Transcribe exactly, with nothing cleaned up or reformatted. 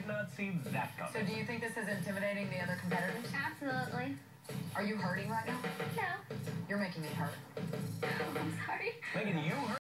did not see that coming. So do you think this is intimidating the other competitors? Absolutely. Are you hurting right now? No. You're making me hurt. I'm sorry. Megan, you hurt?